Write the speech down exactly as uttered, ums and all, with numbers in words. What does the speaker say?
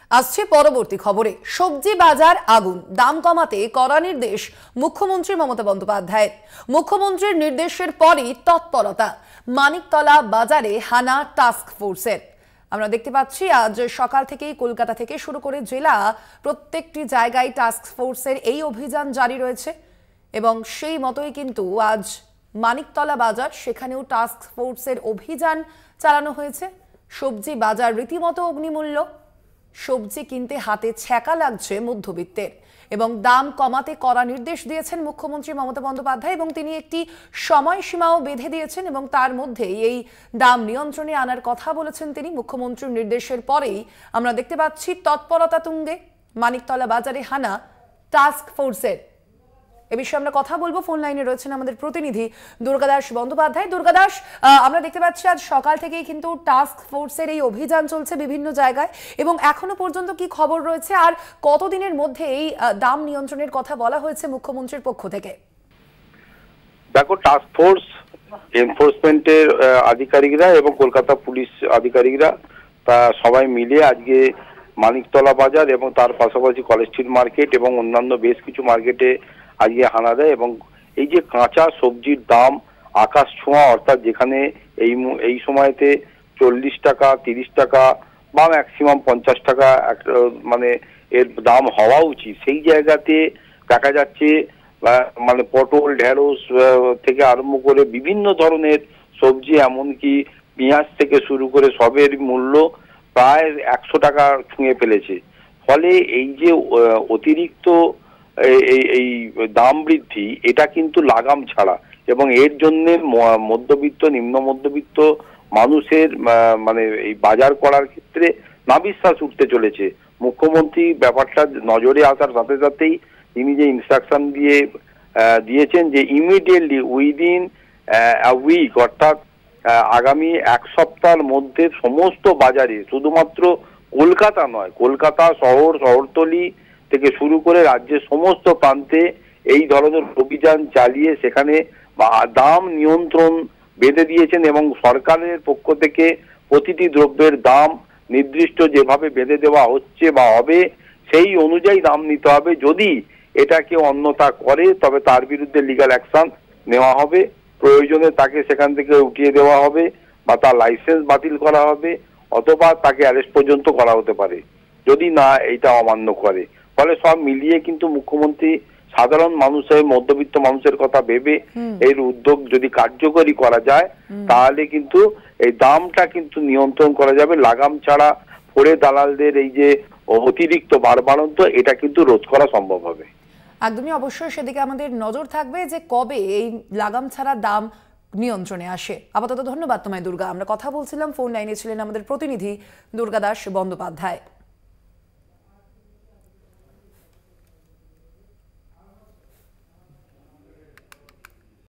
আসছে পরবর্তী খবরে। সবজি বাজার আগুন, দাম কমাতে কড়া নির্দেশ মুখ্যমন্ত্রী মমতা বন্দ্যোপাধ্যায়ের। মুখ্যমন্ত্রীর নির্দেশের পরই তৎপরতা, মানিকতলা বাজারে হানা টাস্ক ফোর্সের। আমরা দেখতে পাচ্ছি আজ সকাল থেকেই কলকাতা থেকে শুরু করে জেলা প্রত্যেকটি জায়গায় টাস্ক ফোর্সের এই অভিযান জারি রয়েছে এবং সেই মতোই কিন্তু আজ মানিকতলা বাজার, সেখানেও টাস্ক ফোর্সের অভিযান চালানো হয়েছে। সবজি বাজার রীতিমতো অগ্নিমূল্য, সবজি কিনতে হাতে ছ্যাঁকা লাগছে মধ্যবিত্তের এবং দাম কমাতে কড়া নির্দেশ দিয়েছেন মুখ্যমন্ত্রী মমতা বন্দ্যোপাধ্যায় এবং তিনি একটি সময়সীমাও বেঁধে দিয়েছেন এবং তার মধ্যেই এই দাম নিয়ন্ত্রণে আনার কথা বলেছেন তিনি। মুখ্যমন্ত্রীর নির্দেশের পরেই আমরা দেখতে পাচ্ছি তৎপরতা তুঙ্গে মানিকতলা বাজারে হানা টাস্ক ফোর্সের। এ বিষয়ে আমরা কথা বলবো। ফোন লাইনে রয়েছেন আমাদের প্রতিনিধি দুর্গাদাস বন্দ্যোপাধ্যায়। দুর্গাদাস, আমরা দেখতে পাচ্ছি আজ সকাল থেকেই কিন্তু টাস্ক ফোর্সের এই অভিযান চলছে বিভিন্ন জায়গায় এবং এখনো পর্যন্ত কি খবর রয়েছে আর কতদিনের মধ্যে এই দাম নিয়ন্ত্রণের কথা বলা হয়েছে মুখ্যমন্ত্রীর পক্ষ থেকে? দেখো, টাস্ক ফোর্স এনফোর্সমেন্টের আধিকারিকরা এবং কলকাতা পুলিশ আধিকারিকরা তা সবাই মিলে আজকে মানিকতলা বাজার এবং তার পাশাপাশি কলেজ স্ট্রিট মার্কেট এবং অন্যান্য বেশ কিছু মার্কেটে আজকে হানা দেয় এবং এই যে কাঁচা সবজির দাম আকাশ ছোঁয়া, অর্থাৎ যেখানে এই এই সময়তে চল্লিশ টাকা তিরিশ টাকা বা ম্যাক্সিমাম পঞ্চাশ টাকা মানে এর দাম হওয়া উচিত, সেই জায়গাতে দেখা যাচ্ছে মানে পটল ঢেঁড়স থেকে আরম্ভ করে বিভিন্ন ধরনের সবজি, এমনকি পেঁয়াজ থেকে শুরু করে সবের মূল্য প্রায় একশো টাকা ছুঁয়ে ফেলেছে। ফলে এই যে অতিরিক্ত এই এই দাম বৃদ্ধি, এটা কিন্তু লাগাম ছাড়া এবং এর জন্য মধ্যবিত্ত নিম্ন মধ্যবিত্ত মানুষের মানে এই বাজার করার ক্ষেত্রে নাবিশ্বাস উঠতে চলেছে। মুখ্যমন্ত্রী ব্যাপারটা নজরে আসার সাথে সাথেই তিনি যে ইনস্ট্রাকশন দিয়ে দিয়েছেন যে ইমিডিয়েটলি উইদিন আ উইক, অর্থাৎ আগামী এক সপ্তাহের মধ্যে সমস্ত বাজারে, শুধুমাত্র কলকাতা নয়, কলকাতা শহর শহরতলি থেকে শুরু করে রাজ্যের সমস্ত প্রান্তে এই ধরনের অভিযান চালিয়ে সেখানে দাম নিয়ন্ত্রণ বেঁধে দিয়েছেন এবং সরকারের পক্ষ থেকে প্রতিটি দ্রব্যের দাম নির্দিষ্ট যেভাবে বেঁধে দেওয়া হচ্ছে বা হবে সেই অনুযায়ী দাম নিতে হবে। যদি এটা কেউ অন্যথা করে তবে তার বিরুদ্ধে লিগ্যাল অ্যাকশন নেওয়া হবে, প্রয়োজনে তাকে সেখান থেকে উঠিয়ে দেওয়া হবে বা তার লাইসেন্স বাতিল করা হবে অথবা তাকে অ্যারেস্ট পর্যন্ত করা হতে পারে যদি না এটা অমান্য করে। ফলে সব মিলিয়ে কিন্তু মুখ্যমন্ত্রী সাধারণ মানুষের, মধ্যবিত্ত মানুষের কথা ভেবে এর উদ্যোগ যদি কার্যকরী করা যায় তাহলে কিন্তু এই দামটা কিন্তু নিয়ন্ত্রণ করা যাবে। লাগাম ছাড়া ফোরে দালালদের এই যে অতিরিক্ত বাড়বাড়ন্ত, এটা কিন্তু রোধ করা সম্ভব হবে। একদমই, অবশ্যই সেদিকে আমাদের নজর থাকবে যে কবে এই লাগাম ছাড়া দাম নিয়ন্ত্রণে আসে। আপাতত ধন্যবাদ তোমায় দুর্গা। আমরা কথা বলছিলাম, ফোন লাইনে ছিলেন আমাদের প্রতিনিধি দুর্গাদাস বন্দ্যোপাধ্যায়।